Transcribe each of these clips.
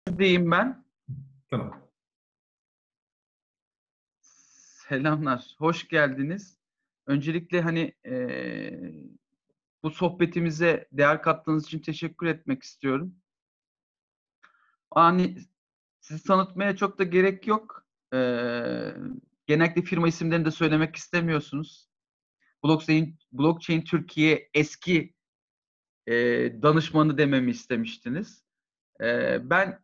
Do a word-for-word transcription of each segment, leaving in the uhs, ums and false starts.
Diyeyim ben. Tamam. Selamlar, hoş geldiniz. Öncelikle, hani, eee, bu sohbetimize değer kattığınız için teşekkür etmek istiyorum. Hani, sizi tanıtmaya çok da gerek yok. Eee, genellikle firma isimlerini de söylemek istemiyorsunuz. Blockchain Blockchain Türkiye eski, eee, danışmanı dememi istemiştiniz. Eee, ben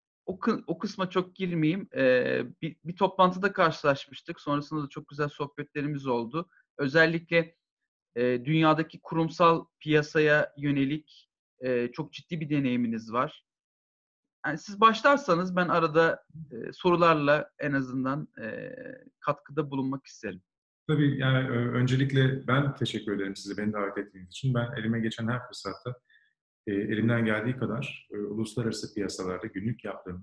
o kı o kısma çok girmeyeyim. Eee, bir bir toplantıda karşılaşmıştık. Sonrasında da çok güzel sohbetlerimiz oldu. Özellikle, eee, dünyadaki kurumsal piyasaya yönelik, eee, çok ciddi bir deneyiminiz var. Yani, siz başlarsanız ben arada, eee, sorularla en azından, eee, katkıda bulunmak isterim. Tabii, yani, ö öncelikle ben teşekkür ederim size beni davet ettiğiniz için. Ben elime geçen her fırsatta, eee, elimden geldiği kadar, eee, uluslararası piyasalarda günlük yaptığım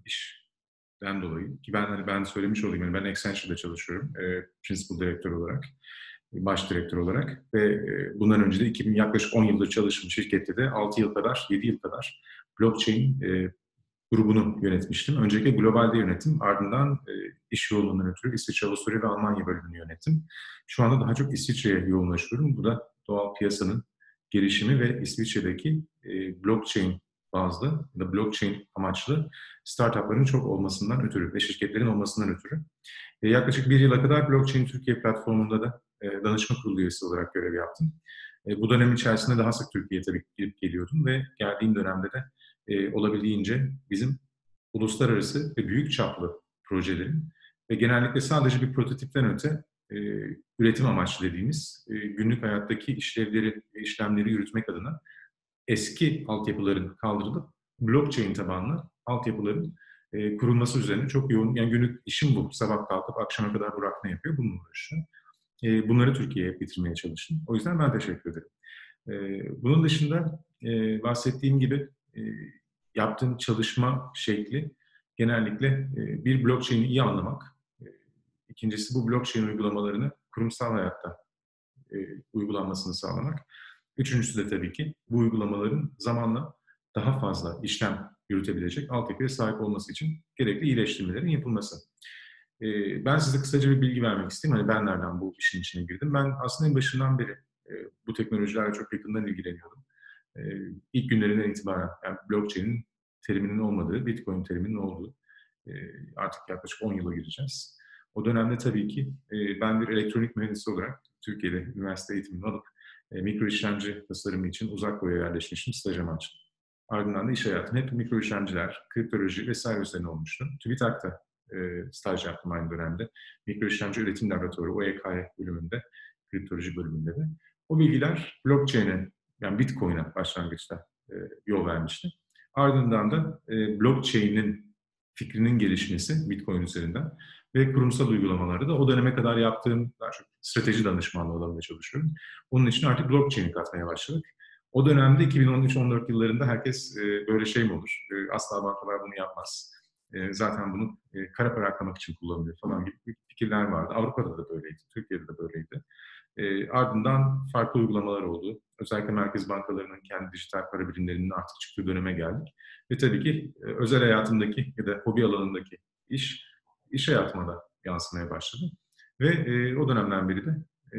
işten dolayı ki ben, hani, ben söylemiş olayım, hani, ben Accenture'da çalışıyorum, eee, principal direktör olarak, baş direktör olarak ve, eee, bundan önce de iki bin yaklaşık on yıldır çalıştığım şirkette de altı yıl kadar, yedi yıl kadar blockchain, eee, grubunu yönetmiştim. Öncelikle globalde yönettim. Ardından e, iş yoğunluğundan ötürü İsviçre, Avusturya ve Almanya bölümünü yönettim. Şu anda daha çok İsviçre'ye yoğunlaşıyorum. Bu da doğal piyasanın gelişimi ve İsviçre'deki e, blockchain bazlı ya da blockchain amaçlı startupların çok olmasından ötürü ve şirketlerin olmasından ötürü. E, yaklaşık bir yıla kadar Blockchain Türkiye platformunda da e, danışma kurulu üyesi olarak görev yaptım. E, bu dönem içerisinde daha sık Türkiye'ye tabii gidip geliyordum ve geldiğim dönemde de e, olabildiğince bizim uluslararası ve büyük çaplı projelerin ve genellikle sadece bir prototipten öte e, üretim amaçlı dediğimiz e, günlük hayattaki işlevleri ve işlemleri yürütmek adına eski altyapıların kaldırılıp blockchain tabanlı altyapıların e, kurulması üzerine çok yoğun, yani günlük işim bu. Sabah kalkıp akşama kadar Burak ne yapıyor? Bununla uğraşıyorum. E, bunları Türkiye'ye getirmeye çalıştım. O yüzden ben teşekkür ederim. E, bunun dışında e, bahsettiğim gibi e, yaptığım çalışma şekli genellikle e, bir blockchain'i iyi anlamak. E, ikincisi bu blockchain uygulamalarını kurumsal hayatta e, uygulanmasını sağlamak. Üçüncüsü de tabii ki bu uygulamaların zamanla daha fazla işlem yürütebilecek altyapıya sahip olması için gerekli iyileştirmelerin yapılması. E, ben size kısaca bir bilgi vermek isteyeyim. Hani ben nereden bu işin içine girdim? Ben aslında en başından beri e, bu teknolojilerle çok yakından ilgileniyordum. E, ilk günlerinden itibaren yani blockchain'in teriminin olmadığı, Bitcoin teriminin olduğu e, artık yaklaşık on yıla gireceğiz. O dönemde tabii ki e, ben bir elektronik mühendisi olarak Türkiye'de üniversite eğitimini alıp e, mikro işlemci tasarımı için uzak doğuya yerleşmiştim staj amaçlı. Ardından da iş hayatım hep mikro işlemciler, kriptoloji vesaire üzerine olmuştu. TÜBİTAK'ta e, staj yaptım aynı dönemde. Mikro işlemci üretim laboratuvarı, O E K bölümünde, kriptoloji bölümünde de. O bilgiler blockchain'e, yani Bitcoin'e başlangıçta e, yol vermişti. Ardından da e, blockchain'in fikrinin gelişmesi Bitcoin üzerinden ve kurumsal uygulamaları da o döneme kadar yaptığım daha çok strateji danışmanlığı alanında çalışıyorum. Onun için artık blockchain'i katmaya başladık. O dönemde iki bin on üç on dört yıllarında herkes e, böyle şey mi olur? E, asla bankalar bunu yapmaz. E, zaten bunu e, kara para aklamak için kullanılıyor falan gibi fikirler vardı. Avrupa'da da böyleydi, Türkiye'de de böyleydi. E, ardından farklı uygulamalar oldu. Özellikle merkez bankalarının kendi dijital para birimlerinin artık çıktığı döneme geldik. Ve tabii ki e, özel hayatımdaki ya da hobi alanındaki iş, iş hayatıma da yansımaya başladı. Ve e, o dönemden beri de e,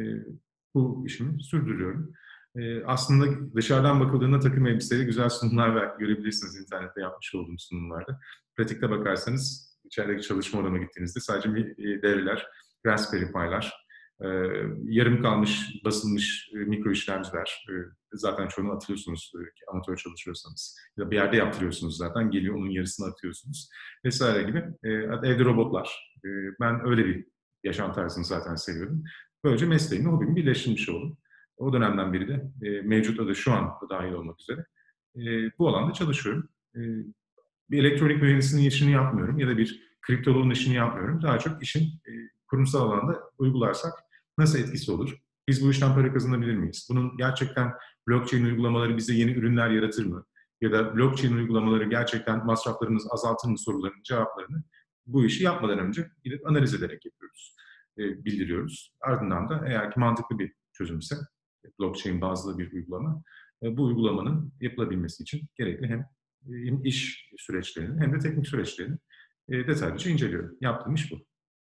bu işimi sürdürüyorum. E, aslında dışarıdan bakıldığında takım elbiseyle güzel sunumlar var. Görebilirsiniz internette yapmış olduğum sunumlarda. Pratikte bakarsanız içerideki çalışma odama gittiğinizde sadece bir e, devreler, Raspberry Pi'lar, e, yarım kalmış basılmış e, mikro işlemciler, e, zaten çoğunu atıyorsunuz e, amatör çalışıyorsanız. Ya da bir yerde yaptırıyorsunuz zaten, geliyor onun yarısını atıyorsunuz vesaire gibi. E, evde robotlar. E, ben öyle bir yaşam tarzını zaten seviyorum. Böylece mesleğimle hobimi birleştirmiş oldum. O dönemden beri de e, mevcutta da şu an da dahil olmak üzere e, bu alanda çalışıyorum. E, bir elektronik mühendisinin işini yapmıyorum ya da bir kriptoloğun işini yapmıyorum. Daha çok işin e, kurumsal alanda uygularsak nasıl etkisi olur? Biz bu işten para kazanabilir miyiz? Bunun gerçekten blockchain uygulamaları bize yeni ürünler yaratır mı? Ya da blockchain uygulamaları gerçekten masraflarımızı azaltır mı sorularının cevaplarını bu işi yapmadan önce gidip analiz ederek yapıyoruz, e, bildiriyoruz. Ardından da eğer ki mantıklı bir çözümse, blockchain bazlı bir uygulama, e, bu uygulamanın yapılabilmesi için gerekli hem hem iş süreçlerini hem de teknik süreçlerini e, detaylıca inceliyorum. Yaptığım iş bu.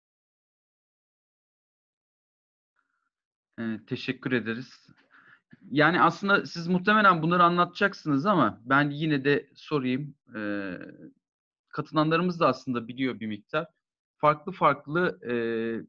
Eee, teşekkür ederiz. Yani, aslında siz muhtemelen bunları anlatacaksınız ama ben yine de sorayım. Eee, katılanlarımız da aslında biliyor bir miktar. Farklı farklı, eee,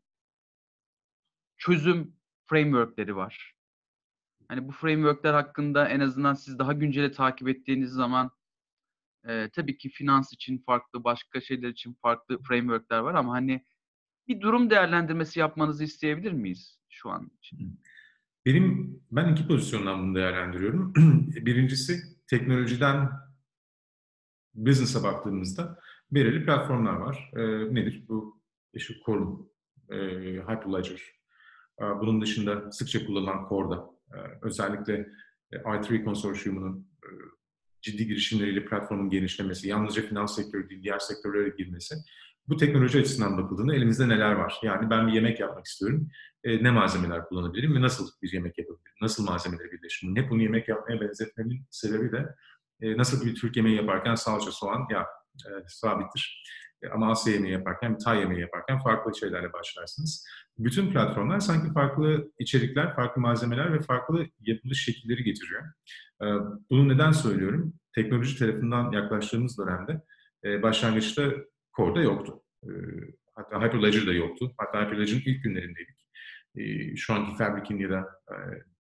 çözüm framework'leri var. Hani, bu framework'ler hakkında en azından siz daha günceli takip ettiğiniz zaman, eee, tabii ki finans için farklı, başka şeyler için farklı framework'ler var ama, hani, bir durum değerlendirmesi yapmanızı isteyebilir miyiz şu an için? Benim ben iki pozisyondan bunu değerlendiriyorum. Birincisi teknolojiden business'a baktığımızda belirli platformlar var. Eee, nedir? Bu işte Quorum, eee, Hyperledger. Eee, bunun dışında sıkça kullanılan Corda. Eee, özellikle e, I üç konsorsiyumunun eee, ciddi girişimleriyle platformun genişlemesi, yalnızca finans sektörü değil, diğer sektörlere girmesi. Bu teknoloji açısından bakıldığında elimizde neler var? Yani ben bir yemek yapmak istiyorum. E, ne malzemeler kullanabilirim ve nasıl bir yemek yapabilirim? Nasıl malzemeleri birleştiririm? Hep bunu yemek yapmaya benzetmemin sebebi de e, nasıl bir Türk yemeği yaparken salça, soğan, yağ e, sabittir. E, ama Asya yemeği yaparken, Tay yemeği yaparken farklı şeylerle başlarsınız. Bütün platformlar sanki farklı içerikler, farklı malzemeler ve farklı yapılış şekilleri getiriyor. E, bunu neden söylüyorum? Teknoloji tarafından yaklaştığımız dönemde e, başlangıçta Core'da yoktu. E, hatta Hyperledger'da yoktu. Hatta Hyperledger'ın ilk günlerindeydik. E, şu anki Fabric'in ya da e,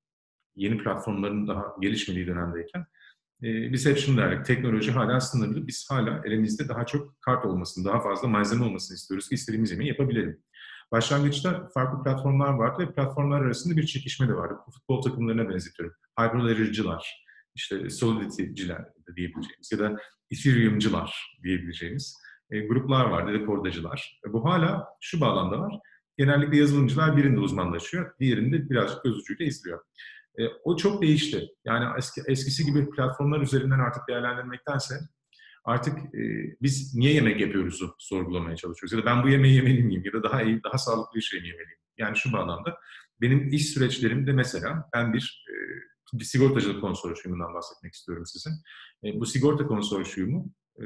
yeni platformların daha gelişmediği dönemdeyken e, biz hep şunu derdik, teknoloji hala sınırlı, biz hala elimizde daha çok kart olmasını, daha fazla malzeme olmasını istiyoruz ki istediğimiz yemeği yapabilelim. Başlangıçta farklı platformlar vardı ve platformlar arasında bir çekişme de vardı. Bu futbol takımlarına benzetiyorum. Hyperledger'cılar, işte Solidity'ciler de diyebileceğimiz ya da Ethereum'cılar diyebileceğimiz e, gruplar vardı, dekordacılar. E, bu hala şu bağlamda var. Genellikle yazılımcılar birinde uzmanlaşıyor, diğerinde birazcık göz ucuyla izliyor. E, o çok değişti. Yani eski, eskisi gibi platformlar üzerinden artık değerlendirmektense artık e, biz niye yemek yapıyoruzu sorgulamaya çalışıyoruz. Ya da ben bu yemeği yemeli miyim? Ya da daha iyi, daha sağlıklı bir şey mi yemeliyim? Yani şu bağlamda benim iş süreçlerimde mesela ben bir, e, bir sigortacılık konsorsiyumundan bahsetmek istiyorum size. E, bu sigorta konsorsiyumu e,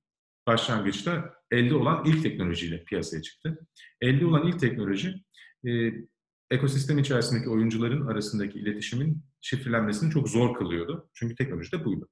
başlangıçta elde olan ilk teknolojiyle piyasaya çıktı. Elde olan ilk teknoloji e, ekosistem içerisindeki oyuncuların arasındaki iletişimin şifrelenmesini çok zor kılıyordu. Çünkü teknoloji de buydu.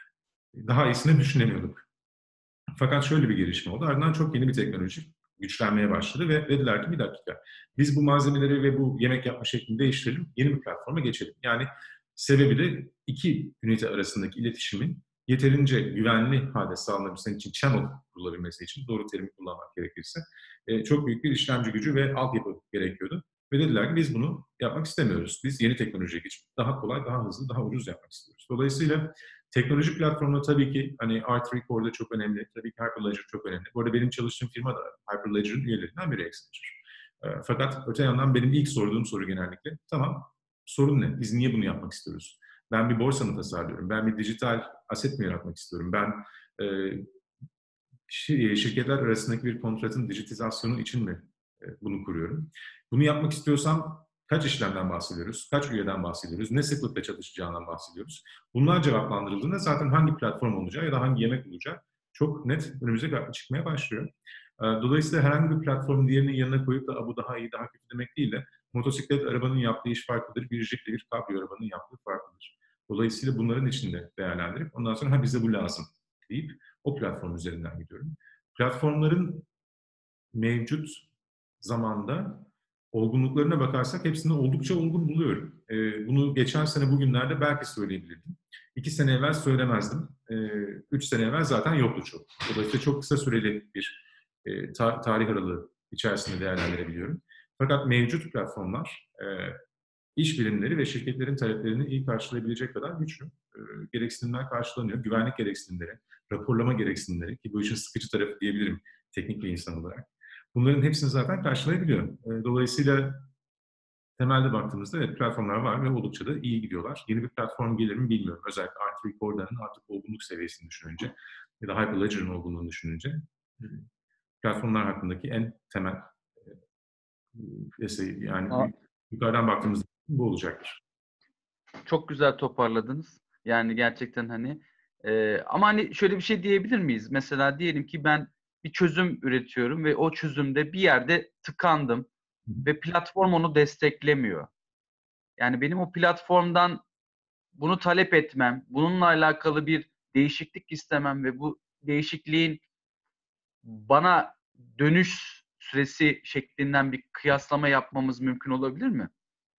Daha iyisini düşünemiyorduk. Fakat şöyle bir gelişme oldu. Ardından çok yeni bir teknoloji güçlenmeye başladı ve dediler ki bir dakika biz bu malzemeleri ve bu yemek yapma şeklini değiştirelim, yeni bir platforma geçelim. Yani sebebi de iki ünite arasındaki iletişimin yeterince güvenli hale sağlanabilmesi için, channel kurulabilmesi için, doğru terimi kullanmak gerekirse, e, çok büyük bir işlemci gücü ve altyapı gerekiyordu. Ve dediler ki biz bunu yapmak istemiyoruz. Biz yeni teknolojiye geçip daha kolay, daha hızlı, daha ucuz yapmak istiyoruz. Dolayısıyla teknoloji platformu tabii ki hani R üç Core'da çok önemli. Tabii ki Hyperledger çok önemli. Bu arada benim çalıştığım firma da Hyperledger'ın üyelerinden biri Accenture. E, fakat öte yandan benim ilk sorduğum soru genellikle tamam sorun ne? Biz niye bunu yapmak istiyoruz? Ben bir borsa mı tasarlıyorum? Ben bir dijital aset mi yaratmak istiyorum? Ben e, şirketler arasındaki bir kontratın dijitizasyonu için mi e, bunu kuruyorum? Bunu yapmak istiyorsam kaç işlemden bahsediyoruz? Kaç üyeden bahsediyoruz? Ne sıklıkla çalışacağından bahsediyoruz? Bunlar cevaplandırıldığında zaten hangi platform olacağı ya da hangi yemek olacağı çok net önümüze çıkmaya başlıyor. E, dolayısıyla herhangi bir platformun diğerinin yanına koyup da bu daha iyi, daha kötü demek değil de motosiklet arabanın yaptığı iş farklıdır. Bir jip bir kabrio arabanın yaptığı farklıdır. Dolayısıyla bunların içinde değerlendirip ondan sonra ha bize bu lazım deyip o platform üzerinden gidiyorum. Platformların mevcut zamanda olgunluklarına bakarsak hepsini oldukça olgun buluyorum. Ee, bunu geçen sene bugünlerde belki söyleyebilirdim. İki sene evvel söylemezdim. Ee, üç sene evvel zaten yoktu çok. Dolayısıyla çok kısa süreli bir e, ta- tarih aralığı içerisinde değerlendirebiliyorum. Fakat mevcut platformlar e, iş bilimleri ve şirketlerin taleplerini iyi karşılayabilecek kadar güçlü. E, gereksinimler karşılanıyor. Güvenlik gereksinimleri, raporlama gereksinimleri ki bu işin sıkıcı tarafı diyebilirim teknik bir insan olarak. Bunların hepsini zaten karşılayabiliyor. E, dolayısıyla temelde baktığımızda evet platformlar var ve oldukça da iyi gidiyorlar. Yeni bir platform gelir mi bilmiyorum. Özellikle R üç Corda'nın artık olgunluk seviyesini düşününce ya da Hyperledger'ın olgunluğunu düşününce platformlar hakkındaki en temel e, yani yukarıdan baktığımızda bu olacaktır. Çok güzel toparladınız. Yani gerçekten hani Ee, ama hani şöyle bir şey diyebilir miyiz? Mesela diyelim ki ben bir çözüm üretiyorum ve o çözümde bir yerde tıkandım ve platform onu desteklemiyor. Yani benim o platformdan bunu talep etmem, bununla alakalı bir değişiklik istemem ve bu değişikliğin bana dönüş süresi şeklinden bir kıyaslama yapmamız mümkün olabilir mi?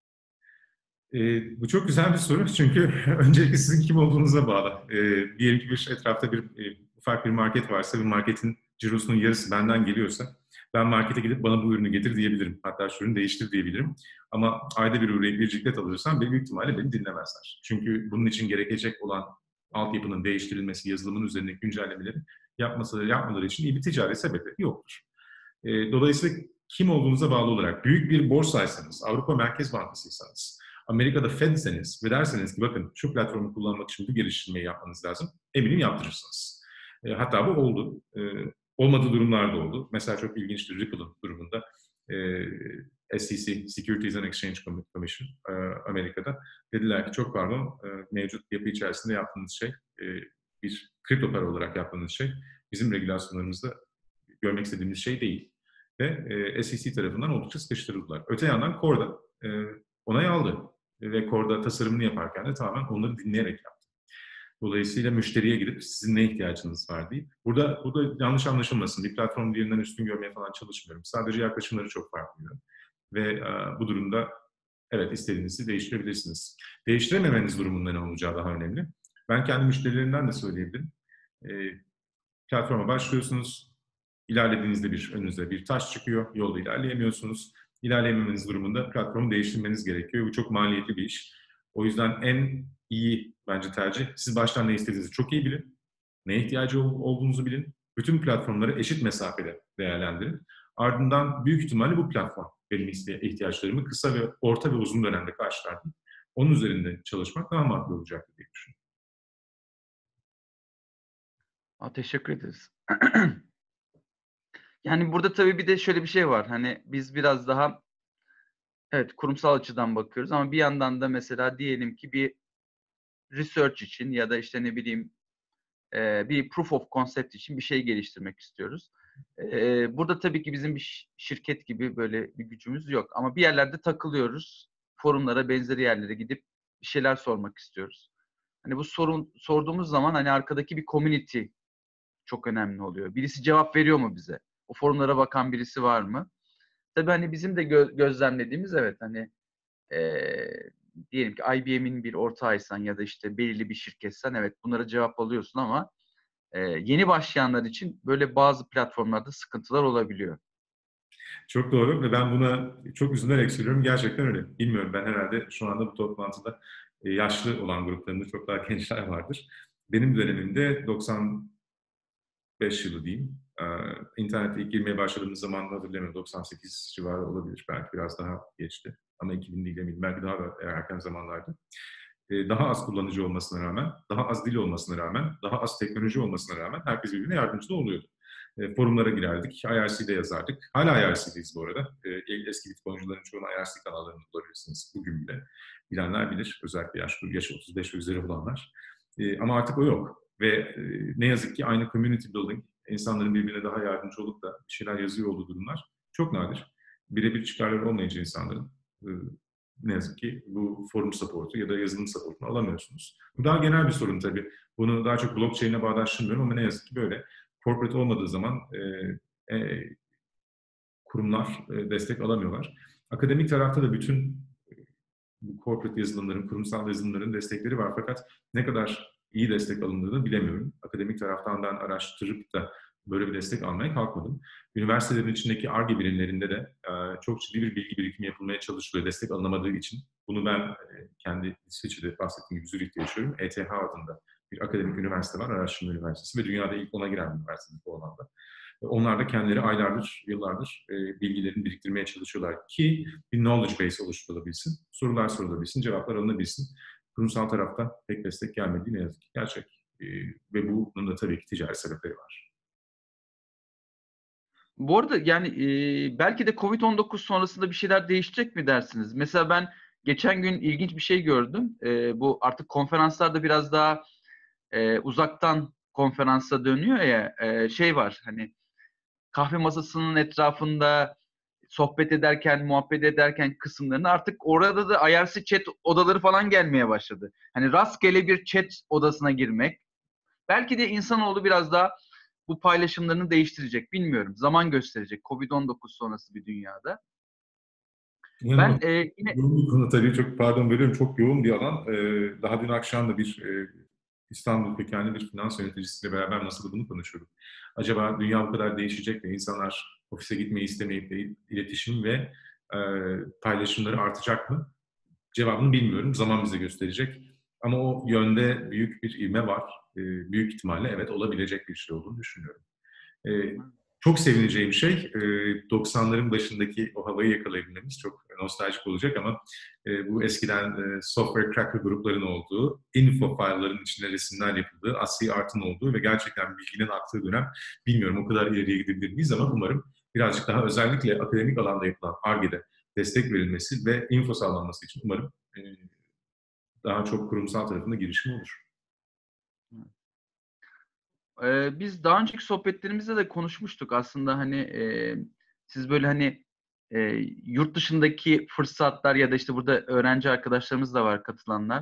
E, bu çok güzel bir soru çünkü öncelikle sizin kim olduğunuza bağlı. E, diyelim ki bir etrafta bir e, ufak bir market varsa ve marketin cirosunun yarısı benden geliyorsa ben markete gidip bana bu ürünü getir diyebilirim. Hatta şu ürünü değiştir diyebilirim. Ama ayda bir uğrayıp bir ciklet alırsam büyük ihtimalle beni dinlemezler. Çünkü bunun için gerekecek olan altyapının değiştirilmesi, yazılımın üzerindeki güncellemeleri yapması, yapmaları için iyi bir ticari sebebi yoktur. E, dolayısıyla kim olduğunuza bağlı olarak büyük bir borsaysanız, Avrupa Merkez Bankasıysanız, Amerika'da Fed'seniz ve derseniz ki bakın şu platformu kullanmak için bu geliştirmeyi yapmanız lazım, eminim yaptırırsınız. E, hatta bu oldu. E, olmadığı durumlar da oldu. Mesela çok ilginçtir Ripple'ın durumunda. E, S E C, Securities and Exchange Commission e, Amerika'da dediler ki çok pardon e, mevcut yapı içerisinde yaptığınız şey e, bir kripto para olarak yaptığınız şey bizim regülasyonlarımızda görmek istediğimiz şey değil. Ve e, S E C tarafından oldukça sıkıştırıldılar. Öte yandan Corda e, onay aldı. Ve Corda tasarımını yaparken de tamamen onları dinleyerek yaptı. Dolayısıyla müşteriye gidip sizin ne ihtiyacınız var deyip. Burada, burada yanlış anlaşılmasın. Bir platform diğerinden üstün görmeye falan çalışmıyorum. Sadece yaklaşımları çok farklı. Ve e, bu durumda evet istediğinizi değiştirebilirsiniz. Değiştirememeniz durumunda ne olacağı daha önemli. Ben kendi müşterilerimden de söyleyebilirim. E, platforma başlıyorsunuz. İlerlediğinizde bir önünüze bir taş çıkıyor. Yolda ilerleyemiyorsunuz. İlerleyememeniz durumunda platformu değiştirmeniz gerekiyor. Bu çok maliyetli bir iş. O yüzden en iyi bence tercih siz baştan ne istediğinizi çok iyi bilin. Neye ihtiyacı olduğunuzu bilin. Bütün platformları eşit mesafede değerlendirin. Ardından büyük ihtimalle bu platform benim ihtiyaçlarımı kısa ve orta ve uzun dönemde karşılar. Onun üzerinde çalışmak daha makul olacaktır diye düşünüyorum. Aa, teşekkür ederiz. Yani burada tabii bir de şöyle bir şey var. Hani biz biraz daha evet kurumsal açıdan bakıyoruz ama bir yandan da mesela diyelim ki bir research için ya da işte ne bileyim e, bir proof of concept için bir şey geliştirmek istiyoruz. E, burada tabii ki bizim bir şirket gibi böyle bir gücümüz yok. Ama bir yerlerde takılıyoruz. Forumlara, benzeri yerlere gidip bir şeyler sormak istiyoruz. Hani bu sorun sorduğumuz zaman hani arkadaki bir community çok önemli oluyor. Birisi cevap veriyor mu bize? O forumlara bakan birisi var mı? Tabii hani bizim de gö- gözlemlediğimiz evet hani e, diyelim ki I B M'in bir ortağıysan ya da işte belirli bir şirketsen evet bunlara cevap alıyorsun ama e, yeni başlayanlar için böyle bazı platformlarda sıkıntılar olabiliyor. Çok doğru ve ben buna çok üzülerek söylüyorum. Gerçekten öyle. Bilmiyorum ben herhalde şu anda bu toplantıda e, yaşlı olan gruplarında çok daha gençler vardır. Benim dönemimde doksan beş yılı diyeyim. Ee, internete ilk girmeye başladığımız zaman hatırlamıyorum. doksan sekiz civarı olabilir. Belki biraz daha geçti. Ama iki bin değil eminim. Belki daha da erken zamanlarda. Ee, daha az kullanıcı olmasına rağmen, daha az dil olmasına rağmen, daha az teknoloji olmasına rağmen herkes birbirine yardımcı da oluyordu. E, forumlara girerdik. I R C'de yazardık. Hala I R C'deyiz bu arada. E, eski Bitcoin'cuların çoğunu I R C kanallarında bulabilirsiniz bugün bile. Bilenler bilir. Özellikle yaş, yaş otuz beş ve üzeri olanlar. E, ama artık o yok. Ve e, ne yazık ki aynı community building, insanların birbirine daha yardımcı olup da bir şeyler yazıyor olduğu durumlar çok nadir. Birebir çıkarları olmayınca insanların e, ne yazık ki bu forum support'u ya da yazılım support'unu alamıyorsunuz. Bu daha genel bir sorun tabii. Bunu daha çok blockchain'e bağdaştırmıyorum ama ne yazık ki böyle. Corporate olmadığı zaman e, e, kurumlar e, destek alamıyorlar. Akademik tarafta da bütün bu corporate yazılımların, kurumsal yazılımların destekleri var. Fakat ne kadar iyi destek alındığını bilemiyorum. Akademik taraftan ben araştırıp da böyle bir destek almaya kalkmadım. Üniversitelerin içindeki Ar-Ge birimlerinde de e, çok ciddi bir bilgi birikimi yapılmaya çalışılıyor destek alınamadığı için. Bunu ben e, kendi İsviçre'de bahsettiğim gibi Zürih'te yaşıyorum. E T H adında bir akademik üniversite var, araştırma üniversitesi ve dünyada ilk ona giren bir üniversite bu alanda. Onlar da kendileri aylardır, yıllardır e, bilgilerini biriktirmeye çalışıyorlar ki bir knowledge base oluşturulabilsin, sorular sorulabilsin, cevaplar alınabilsin. Kurumsal tarafta pek destek gelmediği ne yazık ki gerçek. E, ve bunun da tabii ki ticari sebepleri var. Bu arada yani e, belki de covid on dokuz sonrasında bir şeyler değişecek mi dersiniz? Mesela ben geçen gün ilginç bir şey gördüm. E, bu artık konferanslarda biraz daha e, uzaktan konferansa dönüyor ya, e, şey var hani kahve masasının etrafında sohbet ederken, muhabbet ederken kısımlarını artık orada da I R C chat odaları falan gelmeye başladı. Hani rastgele bir chat odasına girmek. Belki de insanoğlu biraz daha bu paylaşımlarını değiştirecek. Bilmiyorum. Zaman gösterecek. covid on dokuz sonrası bir dünyada. Ben İnanılmaz. e, yine Yoğun bir konu tabii. Çok pardon bölüyorum. Çok yoğun bir alan. Ee, daha dün akşam da bir e, İstanbul kökenli bir finans yöneticisiyle beraber masada bunu konuşuyorduk. Acaba dünya bu kadar değişecek ve insanlar ofise gitmeyi istemeyip de iletişim ve e, paylaşımları artacak mı? Cevabını bilmiyorum. Zaman bize gösterecek. Ama o yönde büyük bir ivme var. E, büyük ihtimalle evet olabilecek bir şey olduğunu düşünüyorum. E, Çok sevineceğim şey e, doksanların başındaki o havayı yakalayabilmemiz çok nostaljik olacak ama e, bu eskiden e, software cracker grupların olduğu, info file'ların içinde resimler yapıldığı, asli art'ın olduğu ve gerçekten bilginin aktığı dönem, bilmiyorum o kadar ileriye gidebilir miyiz ama umarım birazcık daha özellikle akademik alanda yapılan Ar-Ge'de destek verilmesi ve info sağlanması için umarım e, daha çok kurumsal tarafında girişim olur. e, biz daha önceki sohbetlerimizde de konuşmuştuk aslında hani e, siz böyle hani e, yurt dışındaki fırsatlar ya da işte burada öğrenci arkadaşlarımız da var katılanlar.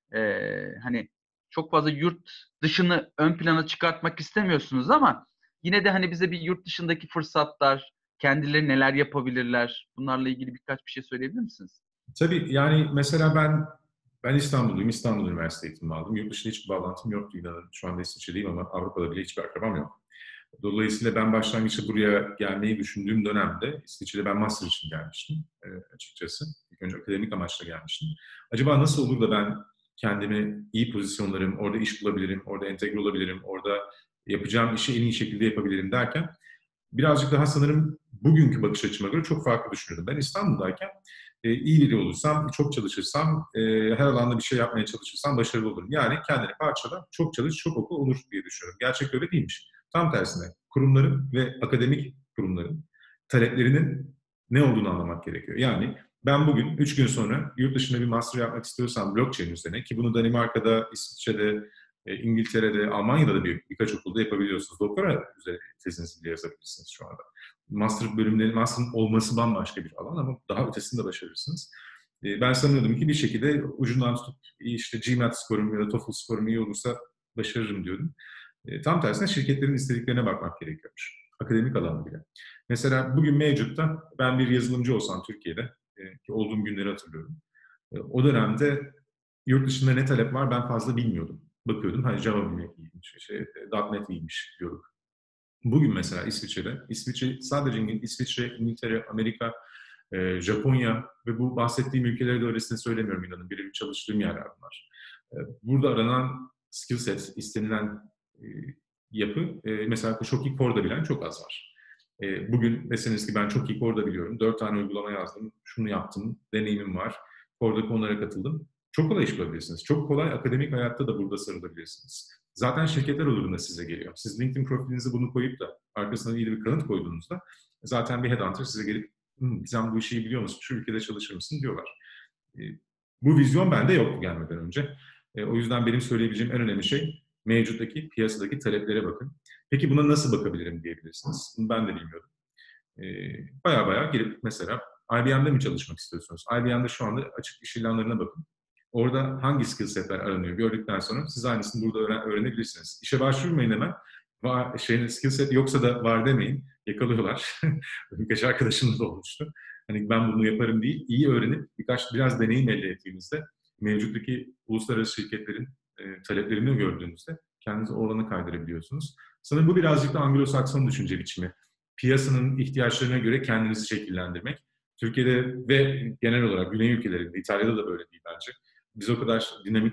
E, hani çok fazla yurt dışını ön plana çıkartmak istemiyorsunuz ama yine de hani bize bir yurt dışındaki fırsatlar, kendileri neler yapabilirler, bunlarla ilgili birkaç bir şey söyleyebilir misiniz? Tabii yani mesela ben ben İstanbulluyum. İstanbul Üniversitesi eğitimi aldım. Yurt dışında hiçbir bağlantım yoktu inanın. Şu anda İsviçre'deyim ama Avrupa'da bile hiçbir akrabam yok. Dolayısıyla ben başlangıçta buraya gelmeyi düşündüğüm dönemde İsviçre'de ben master için gelmiştim e, açıkçası. İlk önce akademik amaçla gelmiştim. Acaba nasıl olur da ben kendimi iyi pozisyonlarım, orada iş bulabilirim, orada entegre olabilirim, orada yapacağım işi en iyi şekilde yapabilirim derken birazcık daha sanırım bugünkü bakış açıma göre çok farklı düşünüyordum. Ben İstanbul'dayken e, iyi biri olursam, çok çalışırsam, e, her alanda bir şey yapmaya çalışırsam başarılı olurum. Yani kendini parçala, çok çalış, çok oku olur diye düşünüyorum. Gerçek öyle değilmiş. Tam tersine kurumların ve akademik kurumların taleplerinin ne olduğunu anlamak gerekiyor. Yani ben bugün üç gün sonra yurt dışında bir master yapmak istiyorsam blockchain üzerine ki bunu Danimarka'da, İsviçre'de, e, İngiltere'de, Almanya'da da bir, birkaç okulda yapabiliyorsunuz. Doktora üzerine tezinizi bile yazabilirsiniz şu anda. Master bölümleri, master'ın olması bambaşka bir alan ama daha ötesinde başarırsınız. E, ben sanıyordum ki bir şekilde ucundan tutup işte GMAT skorum ya da TOEFL skorum iyi olursa başarırım diyordum. E, tam tersine şirketlerin istediklerine bakmak gerekiyormuş. Akademik alanda bile. Mesela bugün mevcutta ben bir yazılımcı olsam Türkiye'de, e, ki olduğum günleri hatırlıyorum. E, o dönemde yurt dışında ne talep var ben fazla bilmiyordum. Bakıyordum, hani Java bilmek iyiymiş, şey, .nokta net iyiymiş diyorduk. Bugün mesela İsviçre'de, İsviçre sadece İsviçre, İngiltere, Amerika, e, Japonya ve bu bahsettiğim ülkeleri de öylesine söylemiyorum inanın. Birebir çalıştığım yerler bunlar. E, burada aranan skill set, istenilen e, yapı, e, mesela çok iyi Core'da bilen çok az var. E, bugün deseniz ki ben çok iyi Core'da biliyorum, dört tane uygulama yazdım, şunu yaptım, deneyimim var, Core'da konulara katıldım. Çok kolay iş bulabilirsiniz. Çok kolay akademik hayatta da burada sarılabilirsiniz. Zaten şirketler olurunda size geliyor. Siz LinkedIn profilinize bunu koyup da arkasına iyi bir kanıt koyduğunuzda zaten bir headhunter size gelip sen bu işi iyi biliyor musun, şu ülkede çalışır mısın diyorlar. E, bu vizyon bende yoktu gelmeden önce. E, o yüzden benim söyleyebileceğim en önemli şey mevcuttaki, piyasadaki taleplere bakın. Peki buna nasıl bakabilirim diyebilirsiniz. Bunu ben de bilmiyordum. E, baya baya girip mesela I B M'de mi çalışmak istiyorsunuz? I B M'de şu anda açık iş ilanlarına bakın. Orada hangi skill setler aranıyor gördükten sonra siz aynısını burada öğren öğrenebilirsiniz. İşe başvurmayın hemen. Var, şeyin skill set yoksa da var demeyin. Yakalıyorlar. Birkaç arkadaşımız da olmuştu. Hani ben bunu yaparım değil. İyi öğrenip birkaç biraz deneyim elde ettiğinizde mevcuttaki uluslararası şirketlerin e, taleplerini gördüğünüzde kendinizi o alana kaydırabiliyorsunuz. Sanırım bu birazcık da Anglo-Sakson düşünce biçimi. Piyasanın ihtiyaçlarına göre kendinizi şekillendirmek. Türkiye'de ve genel olarak Güney ülkelerinde, İtalya'da da böyle değil bence. Biz o kadar dinamik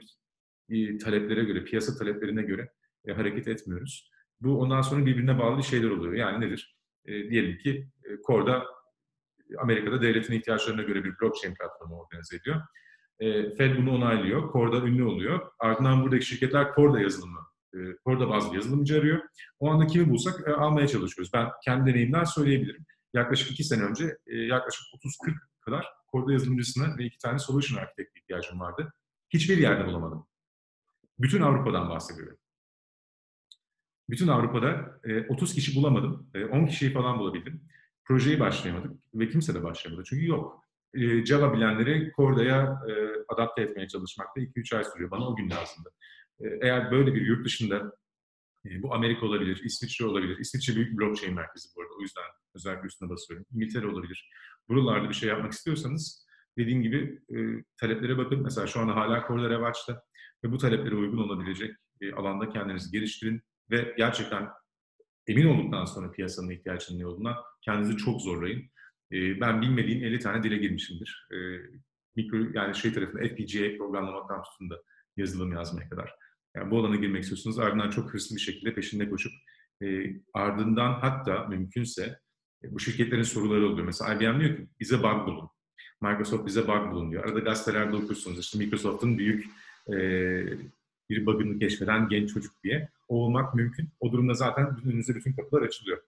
e, taleplere göre, piyasa taleplerine göre e, hareket etmiyoruz. Bu ondan sonra birbirine bağlı şeyler oluyor. Yani nedir? E, diyelim ki e, Core'da Amerika'da devletin ihtiyaçlarına göre bir blockchain platformu organize ediyor. E, Fed bunu onaylıyor. Core'da ünlü oluyor. Ardından buradaki şirketler Core'da yazılımı, e, Core'da bazı yazılımcı arıyor. O anda kimi bulsak e, almaya çalışıyoruz. Ben kendi deneyimden söyleyebilirim. Yaklaşık iki sene önce e, yaklaşık otuz kırk kadar Core'da yazılımcısına ve iki tane solution architect ihtiyacım vardı. Hiçbir yerde bulamadım. Bütün Avrupa'dan bahsediyorum. Bütün Avrupa'da e, otuz kişi bulamadım. E, on kişiyi falan bulabildim. Projeyi başlayamadık ve kimse de başlayamadı. Çünkü yok. E, Java bilenleri Corda'ya e, adapte etmeye çalışmakta iki üç ay sürüyor. Bana o gün lazımdı. E, eğer böyle bir yurt dışında, e, bu Amerika olabilir, İsviçre olabilir. İsviçre büyük bir blockchain merkezi bu arada. O yüzden özellikle üstüne basıyorum. İngiltere olabilir. Buralarda bir şey yapmak istiyorsanız dediğim gibi e, taleplere bakın. Mesela şu anda hala Corda revaçta ve bu taleplere uygun olabilecek e, alanda kendinizi geliştirin ve gerçekten emin olduktan sonra piyasanın ihtiyacının ne olduğuna kendinizi çok zorlayın. E, ben bilmediğim elli tane dile girmişimdir. E, mikro, yani şey tarafında F P G A programlamaktan tutun da yazılım yazmaya kadar. Yani bu alana girmek istiyorsunuz. Ardından çok hırslı bir şekilde peşinde koşup e, ardından hatta mümkünse e, bu şirketlerin soruları oluyor. Mesela I B M diyor ki bize bug bulun. Microsoft bize bug bulun diyor. Arada gazetelerde okursunuz. İşte Microsoft'un büyük e, bir bug'ını keşfeden genç çocuk diye. O olmak mümkün. O durumda zaten önünüze bütün kapılar açılıyor.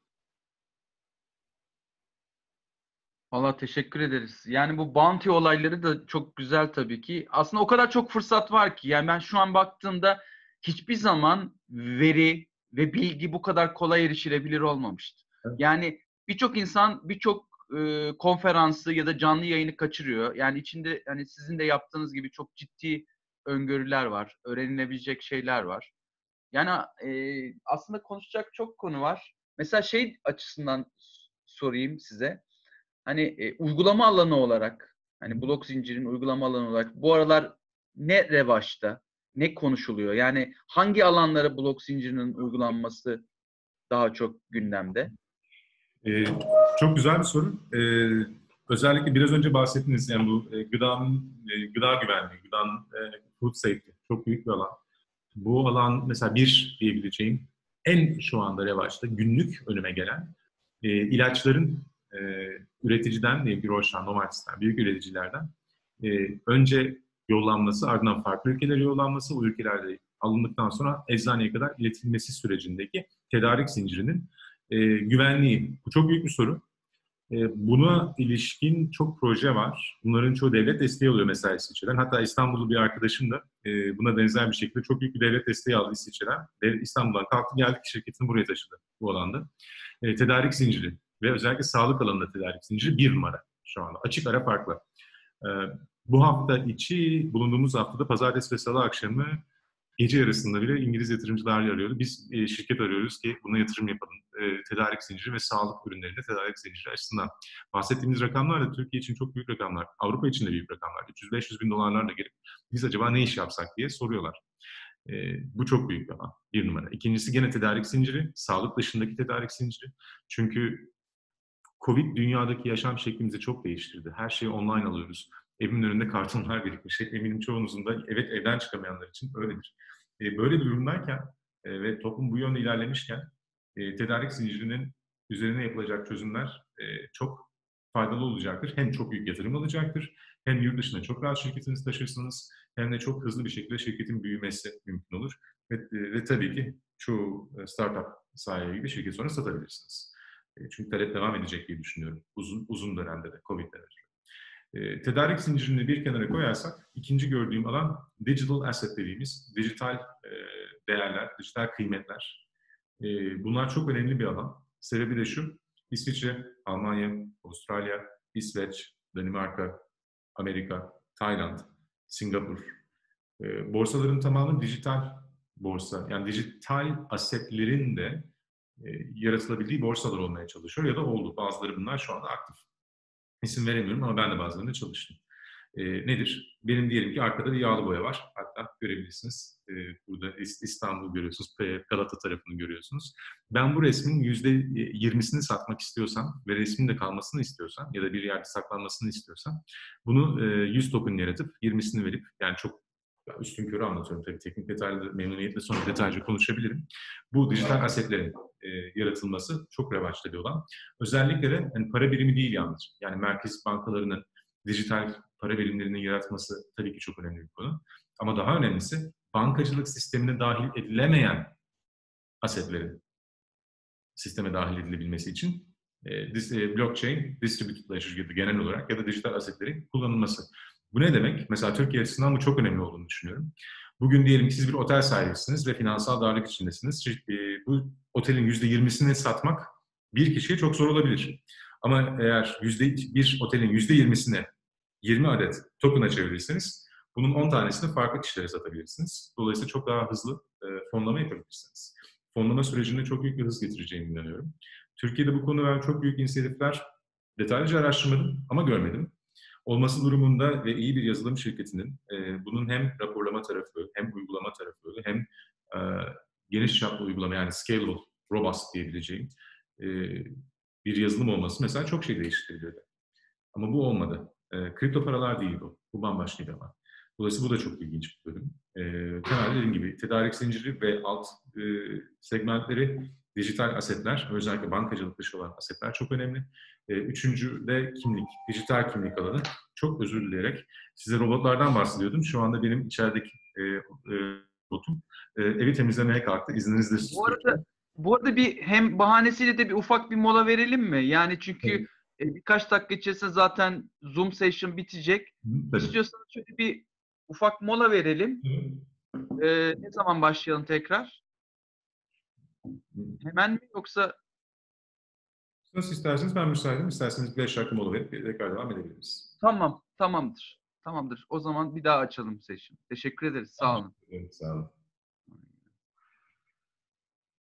Valla teşekkür ederiz. Yani bu bounty olayları da çok güzel tabii ki. Aslında o kadar çok fırsat var ki. Yani ben şu an baktığımda hiçbir zaman veri ve bilgi bu kadar kolay erişilebilir olmamıştı. Evet. Yani birçok insan birçok e, konferansı ya da canlı yayını kaçırıyor. Yani içinde hani sizin de yaptığınız gibi çok ciddi öngörüler var. Öğrenilebilecek şeyler var. Yani e, aslında konuşacak çok konu var. Mesela şey açısından sorayım size. Hani e, uygulama alanı olarak, hani blok zincirin uygulama alanı olarak bu aralar ne revaçta, ne konuşuluyor? Yani hangi alanlara blok zincirinin uygulanması daha çok gündemde? Ee, Çok güzel bir soru. Ee, özellikle biraz önce bahsettiniz yani bu e, gıdanın, e, gıda güvenliği, gıdanın e, food safety çok büyük bir alan. Bu alan mesela bir diyebileceğim en şu anda revaçta günlük önüme gelen e, ilaçların e, üreticiden, diyelim ki Roche'dan, Novartis'ten, büyük üreticilerden e, önce yollanması, ardından farklı ülkelere yollanması, o ülkelerde alındıktan sonra eczaneye kadar iletilmesi sürecindeki tedarik zincirinin e, güvenliği. Bu çok büyük bir soru. E, buna ilişkin çok proje var. Bunların çoğu devlet desteği alıyor mesela İsviçre'den. Hatta İstanbul'lu bir arkadaşım da e, buna benzer bir şekilde çok büyük bir devlet desteği aldı İsviçre'den. Ve İstanbul'dan kalktı geldik şirketini buraya taşıdı bu alanda. E, tedarik zinciri ve özellikle sağlık alanında tedarik zinciri bir numara şu anda. Açık ara farklı. E, bu hafta içi, bulunduğumuz haftada pazartesi ve salı akşamı gece yarısında bile İngiliz yatırımcılar arıyordu. Biz e, şirket arıyoruz ki buna yatırım yapalım. E, tedarik zinciri ve sağlık ürünlerinde tedarik zinciri açısından. Bahsettiğimiz rakamlar da Türkiye için çok büyük rakamlar. Avrupa için de büyük rakamlar. üç yüz beş yüz bin dolarlarla gelip biz acaba ne iş yapsak diye soruyorlar. E, bu çok büyük bir alan. Bir numara. İkincisi gene tedarik zinciri. Sağlık dışındaki tedarik zinciri. Çünkü Covid dünyadaki yaşam şeklimizi çok değiştirdi. Her şeyi online alıyoruz. Evimin önünde kartonlar birikmiş. Eminim çoğunuzun da evet evden çıkamayanlar için öyledir. E, böyle bir durumdayken e, ve toplum bu yönde ilerlemişken e, tedarik zincirinin üzerine yapılacak çözümler e, çok faydalı olacaktır. Hem çok büyük yatırım alacaktır, hem yurt dışına çok rahat şirketinizi taşırsınız, hem de çok hızlı bir şekilde şirketin büyümesi mümkün olur. Ve, e, ve tabii ki çoğu startup sahibi gibi şirket sonra satabilirsiniz. Çünkü talep devam edecek diye düşünüyorum. Uzun, uzun dönemde de, Covid'den önce. E, tedarik zincirini bir kenara koyarsak, ikinci gördüğüm alan digital asset dediğimiz dijital e, değerler, dijital kıymetler. E, bunlar çok önemli bir alan. Sebebi de şu, İsviçre, Almanya, Avustralya, İsveç, Danimarka, Amerika, Tayland, Singapur. E, borsaların tamamı dijital borsa. Yani dijital asetlerin de e, yaratılabildiği borsalar olmaya çalışıyor ya da oldu. Bazıları bunlar şu anda aktif. İsim veremiyorum ama ben de bazılarında çalıştım. E, nedir? Benim diyelim ki arkada bir yağlı boya var. Hatta görebilirsiniz. E, burada İstanbul görüyorsunuz. Galata tarafını görüyorsunuz. Ben bu resmin yüzde yirmisini satmak istiyorsam ve resmin de kalmasını istiyorsam ya da bir yerde saklanmasını istiyorsam bunu e, yüz token yaratıp yirmisini verip, yani çok üstünkörü anlatıyorum tabii, teknik detaylı memnuniyetle sonra detaylıca konuşabilirim. Bu dijital asetlerin e, yaratılması çok revaçta bir olan. Özellikle de yani para birimi değil yalnız. Yani merkez bankalarının dijital para birimlerinin yaratması tabii ki çok önemli bir konu. Ama daha önemlisi bankacılık sistemine dahil edilemeyen asetlerin sisteme dahil edilebilmesi için e, dis, e, blockchain, distributed ledger gibi genel olarak ya da dijital asetlerin kullanılması. Bu ne demek? Mesela Türkiye açısından bu çok önemli olduğunu düşünüyorum. Bugün diyelim ki siz bir otel sahibisiniz ve finansal darlık içindesiniz. E, bu otelin yüzde yirmisini satmak bir kişiye çok zor olabilir. Ama eğer yüzde bir otelin yüzde yirmisine yirmi adet token'a çevirirseniz bunun on tanesini farklı kişilere satabilirsiniz. Dolayısıyla çok daha hızlı e, fonlama yapabilirsiniz. Fonlama sürecinde çok büyük bir hız getireceğini inanıyorum. Türkiye'de bu konuda ben çok büyük inisiyatifler detaylıca araştırmadım ama görmedim. Olması durumunda ve iyi bir yazılım şirketinin e, bunun hem raporlama tarafı, hem uygulama tarafı, hem e, geniş çaplı uygulama, yani scalable, robust diyebileceğim e, bir yazılım olması mesela çok şey değiştirebilirdi. Ama bu olmadı. E, kripto paralar değil bu. Bu bambaşka bir alan. Dolayısıyla bu da çok ilginç bir bölüm. E, temelde dediğim gibi tedarik zinciri ve alt e, segmentleri, dijital asetler, özellikle bankacılık dışı olan asetler çok önemli. E, üçüncü de kimlik, dijital kimlik alanı. Çok özür dileyerek size robotlardan bahsediyordum. Şu anda benim içerideki e, e, robotum e, evi temizlemeye kalktı. İzninizle Bu arada susturacağım. bu arada bir hem bahanesiyle de bir ufak bir mola verelim mi? Yani çünkü Evet. e, birkaç dakika içerisinde zaten Zoom session bitecek. Tabii. İstiyorsanız şöyle bir ufak mola verelim. E, ne zaman başlayalım tekrar? Hemen mi yoksa? Nasıl isterseniz, ben müsaitim. İsterseniz beş dakika mola verip tekrar devam edebiliriz. Tamam, tamamdır. Tamamdır. O zaman bir daha açalım session. Teşekkür ederiz. Sağ olun. Evet, sağ olun.